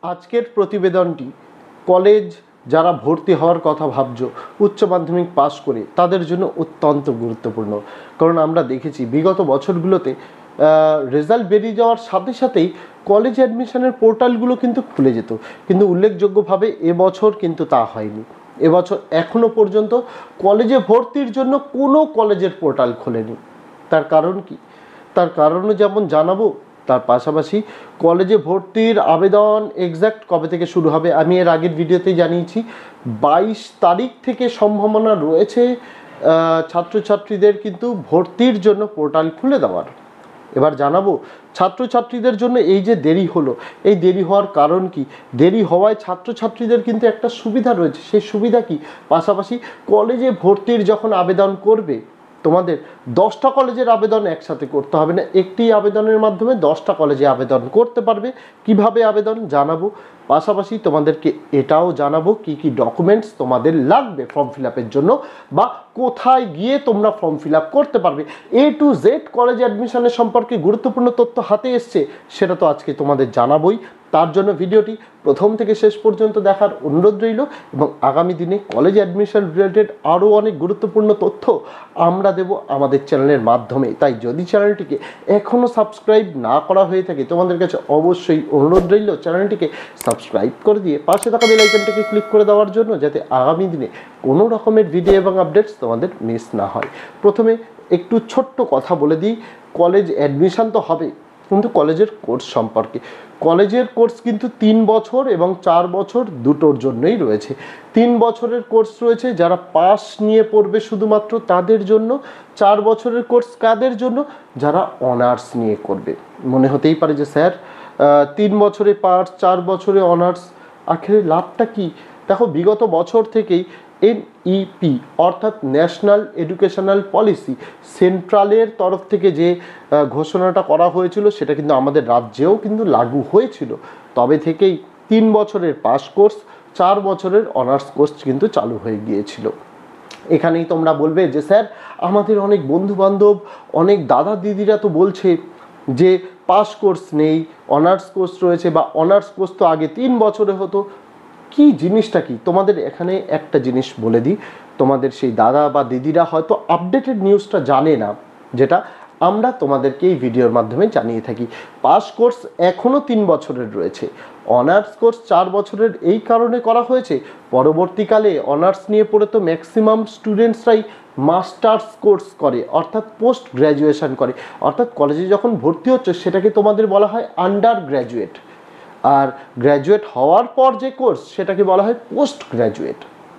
আজকের প্রতিবেদনটি কলেজ যারা ভর্তি হওয়ার কথা ভাবছো উচ্চ মাধ্যমিক পাশ করে তাদের জন্য অত্যন্ত গুরুত্বপূর্ণ। কারণ আমরা দেখেছি বিগত বছরগুলোতে রেজাল্ট বেরিয়ে যাওয়ার সাথে সাথেই কলেজ অ্যাডমিশনের পোর্টালগুলো কিন্তু খুলে যেত, কিন্তু উল্লেখযোগ্যভাবে এবছর কিন্তু তা হয়নি। এবছর এখনও পর্যন্ত কলেজে ভর্তির জন্য কোনো কলেজের পোর্টাল খোলেনি। তার কারণ কি? তার কারণও যেমন জানাবো, তার পাশাপাশি কলেজে ভর্তির আবেদন এক্স্যাক্ট কবে থেকে শুরু হবে আমি এর আগের ভিডিওতেই জানিয়েছি। 22 তারিখ থেকে সম্ভাবনা রয়েছে ছাত্রছাত্রীদের কিন্তু ভর্তির জন্য পোর্টাল খুলে দেওয়ার। এবার জানাবো ছাত্রছাত্রীদের জন্য এই যে দেরি হলো, এই দেরি হওয়ার কারণ কি, দেরি হওয়ায় ছাত্রছাত্রীদের কিন্তু একটা সুবিধা রয়েছে। সেই সুবিধা কি? পাশাপাশি কলেজে ভর্তির যখন আবেদন করবে তোমাদের 10টা কলেজের আবেদন একসাথে করতে হবে না, একটি আবেদনের মাধ্যমে 10টা কলেজে আবেদন করতে পারবে। কিভাবে আবেদন জানাবো, পাশাপাশি তোমাদেরকে এটাও জানাবো কি কি ডকুমেন্টস তোমাদের লাগবে ফর্ম ফিল আপের জন্য, বা কোথায় গিয়ে তোমরা ফর্ম ফিল আপ করতে পারবে। A to Z কলেজ অ্যাডমিশনের সম্পর্কে গুরুত্বপূর্ণ তথ্য হাতে এসছে, সেটা তো আজকে তোমাদের জানাবোই। তার জন্য ভিডিওটি প্রথম থেকে শেষ পর্যন্ত দেখার অনুরোধ রইল, এবং আগামী দিনে কলেজ অ্যাডমিশন রিলেটেড আরও অনেক গুরুত্বপূর্ণ তথ্য আমরা দেব আমাদের চ্যানেলের মাধ্যমে। তাই যদি চ্যানেলটিকে এখনও সাবস্ক্রাইব না করা হয়ে থাকে তোমাদের কাছে অবশ্যই অনুরোধ রইল চ্যানেলটিকে সাবস্ক্রাইব করে দিয়ে পাশে থাকা বেল আইকনটিকে ক্লিক করে দেওয়ার জন্য, যাতে আগামী দিনে কোনো রকমের ভিডিও এবং আপডেটস তোমাদের মিস না হয়। প্রথমে একটু ছোট্ট কথা বলে দিই, কলেজ অ্যাডমিশন তো হবে, কিন্তু কলেজের কোর্স সম্পর্কে। কলেজের কোর্স কিন্তু 3 বছর এবং 4 বছর দুটোর জন্যই রয়েছে। 3 বছরের কোর্স রয়েছে যারা পাস নিয়ে পড়বে শুধুমাত্র তাদের জন্য। 4 বছরের কোর্স কাদের জন্য? যারা অনার্স নিয়ে করবে। মনে হতেই পারে যে স্যার 3 বছরে পাস 4 বছরে অনার্স, আখেরে লাভটা কি? দেখো বিগত বছর থেকেই NEP অর্থাৎ ন্যাশনাল এডুকেশনাল পলিসি, সেন্ট্রালের তরফ থেকে যে ঘোষণাটা করা হয়েছিল সেটা কিন্তু আমাদের রাজ্যেও কিন্তু লাগু হয়েছিল। তবে থেকেই 3 বছরের পাস কোর্স 4 বছরের অনার্স কোর্স কিন্তু চালু হয়ে গিয়েছিল। এখানেই তোমরা বলবে যে স্যার আমাদের অনেক বন্ধুবান্ধব অনেক দাদা দিদিরা তো বলছে যে পাস কোর্স নেই, অনার্স কোর্স রয়েছে, বা অনার্স কোর্স তো আগে 3 বছরে হতো। কি জিনিসটা কি? তোমাদের এখানে একটা জিনিস বলে দিই, তোমাদের সেই দাদা বা দিদিরা হয়তো আপডেটেড নিউজটা জানে না, যেটা আমরা তোমাদেরকে এই ভিডিওর মাধ্যমে জানিয়ে থাকি। পাস কোর্স এখনও 3 বছরের রয়েছে, অনার্স কোর্স 4 বছরের এই কারণে করা হয়েছে, পরবর্তীকালে অনার্স নিয়ে পড়ে তো ম্যাক্সিমাম স্টুডেন্টসরাই মাস্টার্স কোর্স করে, অর্থাৎ পোস্ট গ্র্যাজুয়েশন করে। অর্থাৎ কলেজে যখন ভর্তি হচ্ছে সেটাকে তোমাদের বলা হয় আন্ডার গ্র্যাজুয়েট, আর গ্র্যাজুয়েট হওয়ার পর যে কোর্স সেটাকে বলা হয় পোস্ট গ্র্যাজুয়েট।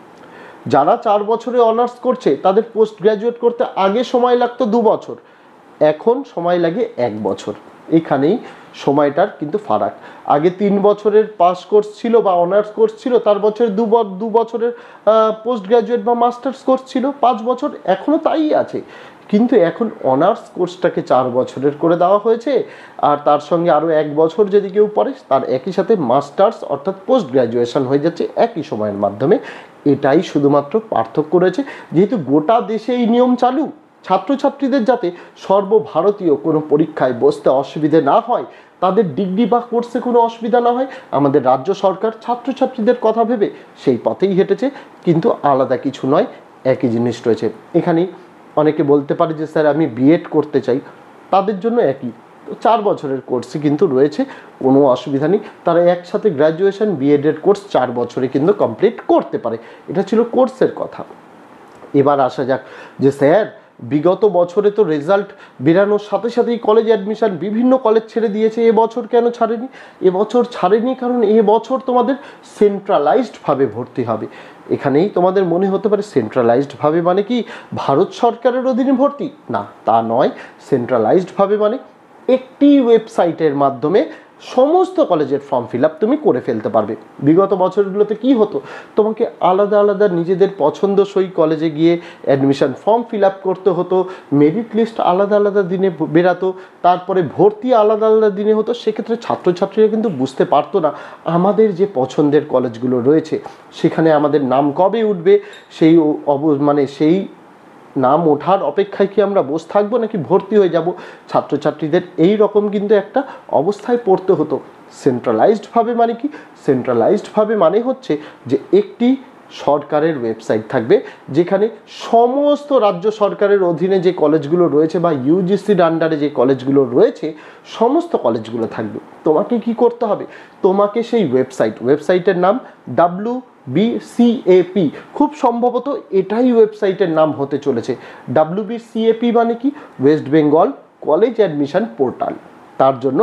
যারা 4 বছরে অনার্স করছে তাদের পোস্ট গ্র্যাজুয়েট করতে আগে সময় লাগতো 2 বছর, এখন সময় লাগে 1 বছর। এখানেই সময়টার কিন্তু ফারাক। আগে 3 বছরের পাস কোর্স ছিল বা অনার্স কোর্স ছিল, তার বছরে 2 বছরের পোস্ট গ্র্যাজুয়েট বা মাস্টার্স কোর্স ছিল 5 বছর, এখনও তাই আছে। কিন্তু এখন অনার্স কোর্সটাকে 4 বছরের করে দেওয়া হয়েছে, আর তার সঙ্গে আরও 1 বছর যদি কেউ পড়ে তার একই সাথে মাস্টার্স অর্থাৎ পোস্ট গ্র্যাজুয়েশন হয়ে যাচ্ছে একই সময়ের মাধ্যমে। এটাই শুধুমাত্র পার্থক্য রয়েছে। যেহেতু গোটা দেশে এই নিয়ম চালু, ছাত্রছাত্রীদের যাতে সর্বভারতীয় কোনো পরীক্ষায় বসতে অসুবিধে না হয়, তাদের ডিগ্রি বা কোর্সে কোনো অসুবিধা না হয়, আমাদের রাজ্য সরকার ছাত্রছাত্রীদের কথা ভেবে সেই পথেই হেঁটেছে। কিন্তু আলাদা কিছু নয়, একই জিনিস রয়েছে। এখানেই অনেকে বলতে পারে যে স্যার আমি বিএড করতে চাই, তাদের জন্য একই 4 বছরের কোর্সই কিন্তু রয়েছে, কোনো অসুবিধা নেই। তারা একসাথে গ্র্যাজুয়েশন বিএডের কোর্স 4 বছরে কিন্তু কমপ্লিট করতে পারে। এটা ছিল কোর্সের কথা। এবার আসা যাক যে স্যার বিগত বছরে তো রেজাল্ট বেরানোর সাথে সাথেই কলেজ অ্যাডমিশন বিভিন্ন কলেজ ছেড়ে দিয়েছে, এবছর কেন ছাড়েনি? এবছর ছাড়েনি কারণ এবছর তোমাদের সেন্ট্রালাইজডভাবে ভর্তি হবে। এখানেই তোমাদের মনে হতে পারে সেন্ট্রালাইজডভাবে মানে কি ভারত সরকারের অধীনে ভর্তি? না, তা নয়। সেন্ট্রালাইজডভাবে মানে একটি ওয়েবসাইটের মাধ্যমে সমস্ত কলেজের ফর্ম ফিল আপ তুমি করে ফেলতে পারবে। বিগত বছরগুলোতে কি হতো, তোমাকে আলাদা আলাদা নিজেদের পছন্দসই কলেজে গিয়ে অ্যাডমিশন ফর্ম ফিল আপ করতে হতো, মেরিট লিস্ট আলাদা আলাদা দিনে বেরাতো, তারপরে ভর্তি আলাদা আলাদা দিনে হতো। সেক্ষেত্রে ছাত্রছাত্রীরা কিন্তু বুঝতে পারতো না আমাদের যে পছন্দের কলেজগুলো রয়েছে সেখানে আমাদের নাম কবে উঠবে, সেই সেই নাম ওঠার অপেক্ষায় কি আমরা বসে থাকবো নাকি ভর্তি হয়ে যাব। ছাত্রছাত্রীদের এই রকম কিন্তু একটা অবস্থায় পড়তে হতো। সেন্ট্রালাইজডভাবে মানে কি? সেন্ট্রালাইজডভাবে মানে হচ্ছে যে একটি সরকারের ওয়েবসাইট থাকবে যেখানে সমস্ত রাজ্য সরকারের অধীনে যে কলেজগুলো রয়েছে বা ইউজিসির আন্ডারে যে কলেজগুলো রয়েছে সমস্ত কলেজগুলো থাকবে। তোমাকে কি করতে হবে? তোমাকে সেই ওয়েবসাইটের নাম WBCAP, খুব সম্ভবত এটাই ওয়েবসাইটের নাম হতে চলেছে। WBCAP মানে কি? West Bengal college admission portal. তার জন্য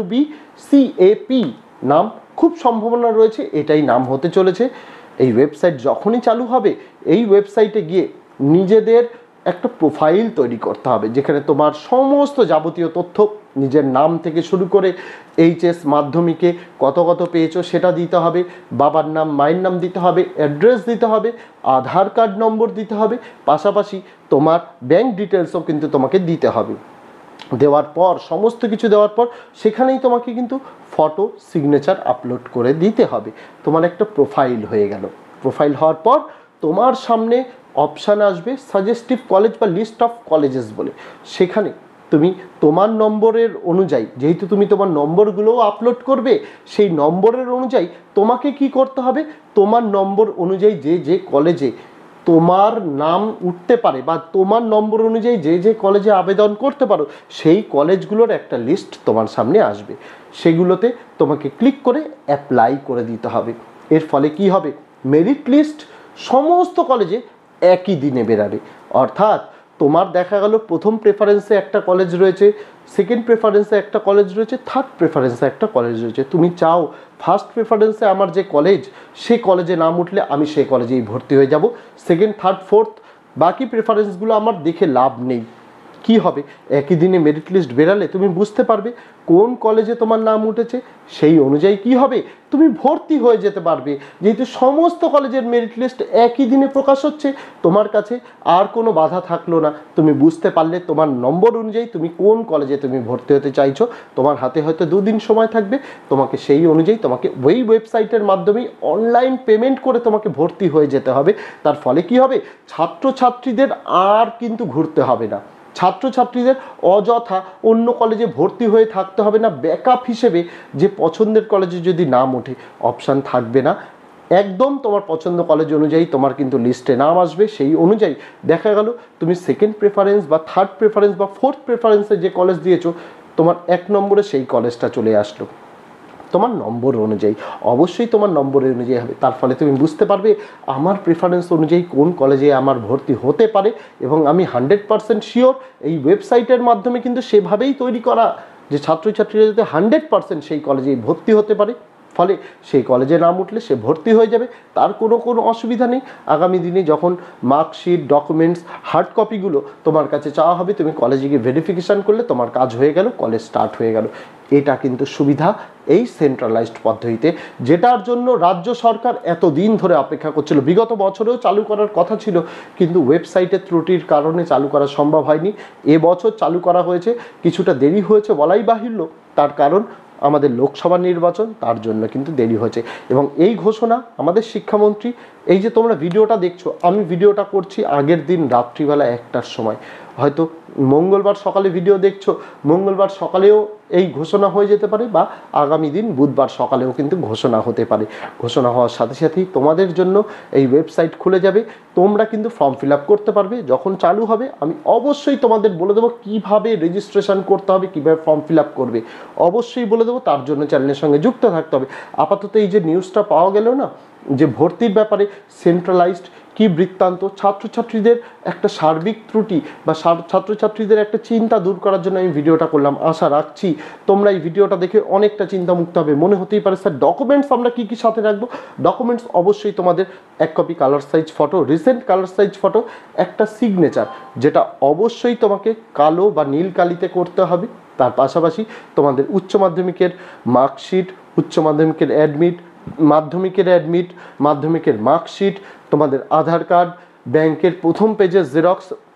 WBCAP নাম খুব সম্ভাবনা রয়েছে এটাই নাম হতে চলেছে। এই ওয়েবসাইট যখনই চালু হবে এই ওয়েবসাইটে গিয়ে নিজেদের একটা প্রোফাইল তৈরি করতে হবে যেখানে তোমার সমস্ত যাবতীয় তথ্য, নিজের নাম থেকে শুরু করে এইচএস মাধ্যমিকে কত পেয়েছো সেটা দিতে হবে, বাবার নাম মায়ের নাম দিতে হবে, অ্যাড্রেস দিতে হবে, আধার কার্ড নম্বর দিতে হবে, পাশাপাশি তোমার ব্যাংক ডিটেলসও কিন্তু তোমাকে দিতে হবে। দেওয়ার পর সমস্ত কিছু দেওয়ার পর সেখানেই তোমাকে কিন্তু ফটো সিগনেচার আপলোড করে দিতে হবে। তোমার একটা প্রোফাইল হয়ে গেল। প্রোফাইল হওয়ার পর তোমার সামনে অপশান আসবে সাজেস্টিভ কলেজ বা লিস্ট অফ কলেজেস বলে। সেখানে তুমি তোমার নম্বরের অনুযায়ী, যেহেতু তুমি তোমার নম্বরগুলোও আপলোড করবে, সেই নম্বরের অনুযায়ী তোমাকে কি করতে হবে? তোমার নম্বর অনুযায়ী যে যে কলেজে তোমার নাম উঠতে পারে বা তোমার নম্বর অনুযায়ী যে যে কলেজে আবেদন করতে পারো সেই কলেজগুলোর একটা লিস্ট তোমার সামনে আসবে। সেগুলোতে তোমাকে ক্লিক করে অ্যাপ্লাই করে দিতে হবে। এর ফলে কি হবে? মেরিট লিস্ট সমস্ত কলেজে একই দিনে বেরাবে। অর্থাৎ তোমার দেখা গেল প্রথম প্রেফারেন্সে একটা কলেজ রয়েছে, সেকেন্ড প্রেফারেন্সে একটা কলেজ রয়েছে, থার্ড প্রেফারেন্সে একটা কলেজ রয়েছে। তুমি চাও ফার্স্ট প্রেফারেন্সে আমার যে কলেজ সেই কলেজে নাম উঠলে আমি সেই কলেজেই ভর্তি হয়ে যাব, সেকেন্ড থার্ড ফোর্থ বাকি প্রেফারেন্সগুলো আমার দেখে লাভ নেই। কি হবে? একই দিনে মেরিট লিস্ট বেরালে তুমি বুঝতে পারবে কোন কলেজে তোমার নাম উঠেছে, সেই অনুযায়ী কি হবে? তুমি ভর্তি হয়ে যেতে পারবে। যেহেতু সমস্ত কলেজের মেরিট লিস্ট একই দিনে প্রকাশ হচ্ছে, তোমার কাছে আর কোনো বাধা থাকলো না। তুমি বুঝতে পারলে তোমার নম্বর অনুযায়ী তুমি কোন কলেজে তুমি ভর্তি হতে চাইছো। তোমার হাতে হয়তো 2 দিন সময় থাকবে, তোমাকে সেই অনুযায়ী তোমাকে ওই ওয়েবসাইটের মাধ্যমেই অনলাইন পেমেন্ট করে তোমাকে ভর্তি হয়ে যেতে হবে। তার ফলে কি হবে? ছাত্রছাত্রীদের আর কিন্তু ঘুরতে হবে না। ছাত্রছাত্রীদের অযথা অন্য কলেজে ভর্তি হয়ে থাকতে হবে না। ব্যাকআপ হিসেবে যে পছন্দের কলেজে যদি নাম ওঠে অপশান থাকবে না, একদম তোমার পছন্দ কলেজ অনুযায়ী তোমার কিন্তু লিস্টে নাম আসবে। সেই অনুযায়ী দেখা গেল তুমি সেকেন্ড প্রেফারেন্স বা থার্ড প্রেফারেন্স বা ফোর্থ প্রেফারেন্সে যে কলেজ দিয়েছো তোমার 1 নম্বরে সেই কলেজটা চলে আসলো তোমার নম্বর অনুযায়ী। অবশ্যই তোমার নম্বরের অনুযায়ী হবে। তার ফলে তুমি বুঝতে পারবে আমার প্রেফারেন্স অনুযায়ী কোন কলেজে আমার ভর্তি হতে পারে এবং আমি 100% শিওর এই ওয়েবসাইটের মাধ্যমে কিন্তু সেভাবেই তৈরি করা যে ছাত্রছাত্রীরা যাতে 100% সেই কলেজেই ভর্তি হতে পারে। ফলে সেই কলেজে নাম উঠলে সে ভর্তি হয়ে যাবে, তার কোনো অসুবিধা নেই। আগামী দিনে যখন মার্কশিট, ডকুমেন্টস, হার্ড কপিগুলো তোমার কাছে চাওয়া হবে, তুমি কলেজে গিয়ে ভেরিফিকেশান করলে তোমার কাজ হয়ে গেল, কলেজ স্টার্ট হয়ে গেল। এটা কিন্তু সুবিধা এই সেন্ট্রালাইজড পদ্ধতিতে, যেটার জন্য রাজ্য সরকার এতদিন ধরে অপেক্ষা করছিল। বিগত বছরেও চালু করার কথা ছিল, কিন্তু ওয়েবসাইটের ত্রুটির কারণে চালু করা সম্ভব হয়নি। এবছর চালু করা হয়েছে, কিছুটা দেরি হয়েছে বলাই বাহুল্য। তার কারণ আমাদের লোকসভা নির্বাচন, তার জন্য কিন্তু দেরি হয়েছে। এবং এই ঘোষণা আমাদের শিক্ষামন্ত্রী, এই যে তোমরা ভিডিওটা দেখছো, আমি ভিডিওটা করছি আগের দিন রাত্রিবেলা 1টার সময়। হয়তো মঙ্গলবার সকালে ভিডিও দেখছো, মঙ্গলবার সকালেও এই ঘোষণা হয়ে যেতে পারে বা আগামী দিন বুধবার সকালেও কিন্তু ঘোষণা হতে পারে। ঘোষণা হওয়ার সাথে সাথেই তোমাদের জন্য এই ওয়েবসাইট খুলে যাবে, তোমরা কিন্তু ফর্ম ফিল আপ করতে পারবে। যখন চালু হবে আমি অবশ্যই তোমাদের বলে দেবো কীভাবে রেজিস্ট্রেশন করতে হবে, কীভাবে ফর্ম ফিল আপ করবে অবশ্যই বলে দেবো। তার জন্য চ্যানেলের সঙ্গে যুক্ত থাকতে হবে। আপাতত এই যে নিউজটা পাওয়া গেল না, যে ভর্তির ব্যাপারে সেন্ট্রালাইজড কি বৃত্তান্ত, ছাত্রছাত্রীদের একটা সার্বিক ত্রুটি বা ছাত্রছাত্রীদের একটা চিন্তা দূর করার জন্য আমি ভিডিওটা করলাম। আশা রাখছি তোমরা এই ভিডিওটা দেখে অনেকটা চিন্তামুক্ত হবে। মনে হতেই পারে স্যার ডকুমেন্টস আমরা কী কী সাথে রাখবো? ডকুমেন্টস অবশ্যই তোমাদের 1 copy colour size photo, recent colour size photo, একটা সিগনেচার যেটা অবশ্যই তোমাকে কালো বা নীল কালিতে করতে হবে। তার পাশাপাশি তোমাদের উচ্চ মাধ্যমিকের মার্কশিট, উচ্চ মাধ্যমিকের অ্যাডমিট, মাধ্যমিকের অ্যাডমিট, মাধ্যমিকের মার্কশিট, তোমাদের আধার কার্ড, ব্যাংকের প্রথম পেজের জেরক্স,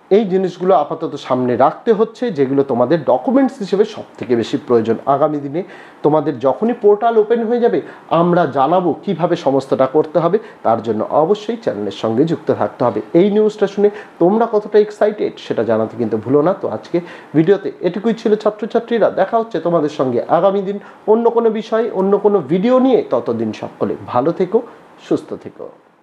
এই জিনিসগুলো আপাতত সামনে রাখতে হচ্ছে, যেগুলো তোমাদের ডকুমেন্টস হিসেবে সব থেকে বেশি প্রয়োজন। আগামী দিনে তোমাদের যখনই পোর্টাল ওপেন হয়ে যাবে আমরা জানাবো কিভাবে সমস্তটা করতে হবে, তার জন্য অবশ্যই চ্যানেলের সঙ্গে যুক্ত থাকতে হবে। এই নিউজটা শুনে তোমরা কতটা এক্সাইটেড সেটা জানাতে কিন্তু ভুলো না। তো আজকে ভিডিওতে এটুকুই ছিল ছাত্রছাত্রীরা, দেখা হচ্ছে তোমাদের সঙ্গে আগামী দিন অন্য কোনো বিষয়ে অন্য কোনো ভিডিও নিয়ে। ততদিন সকলে ভালো থেকো, সুস্থ থেকো।